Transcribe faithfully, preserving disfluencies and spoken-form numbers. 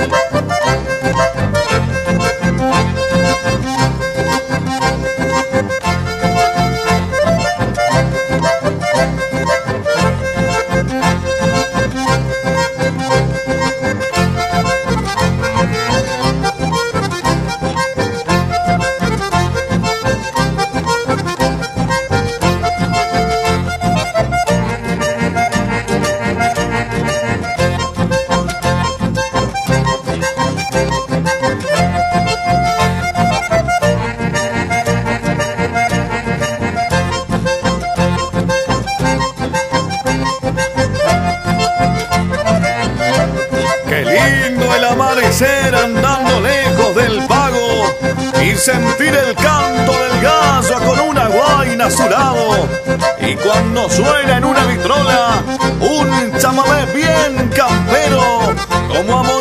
Amanecer andando lejos del pago y sentir el canto del gallo con una guaina a su lado. Y cuando suena en una vitrola un chamamé bien campero, como amor